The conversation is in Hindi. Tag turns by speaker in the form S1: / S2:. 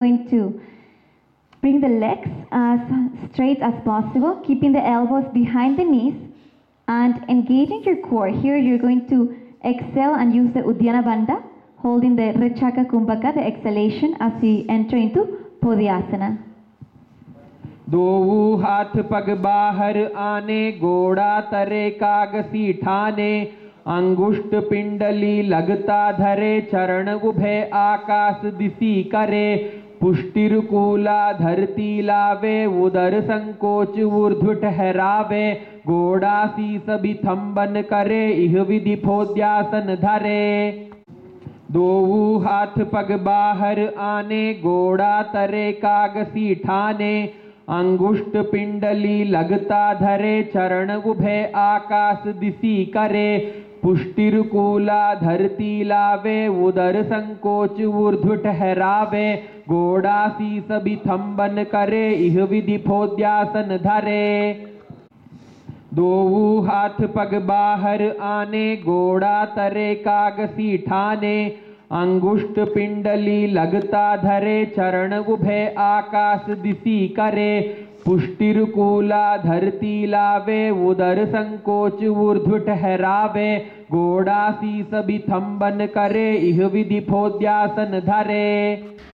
S1: Going to bring the legs as straight as possible, keeping the elbows behind the knees and engaging your core. Here you're going to exhale and use the Uddiyana Bandha, holding the Rechaka Kumbhaka, the exhalation, as we enter into phodiasana.
S2: दो हाथ पग बाहर आने, गोड़ा तरे कागसी ठाने, अंगुष्ठ पिंडली लगता धरे, चरण उभे आकाश दिसी करे, पुष्टिरुकूला धरती लावे, उदर संकोच ऊर्ध्व ठहरावे, गोड़ा शीस बिथंबन करे, इह विधि phodiasana धरे। दो हाथ पग बाहर आने, गोड़ा तरे कागसी ठाने, अंगुष्ठ पिंडली लगता धरे, चरण उभे आकाश दिसी करे, पुष्टिरुकूला धरती लावे, उदर संकोच ऊर्ध्व ठहरावे, गोड़ा शीस बिथंबन करे, इह विधि phodiasana धरे। दो हाथ पग बाहर आने, गोड़ा तरे कागसी ठाने, अंगुष्ठ पिंडली लगता धरे, चरण उभे आकाश दिसी करे, पुष्टिरुकूला धरती लावे, उदर संकोच ऊर्ध्व ठहरावे, गोड़ा शीस बिथंबन करे, इह विधि phodiasana धरे।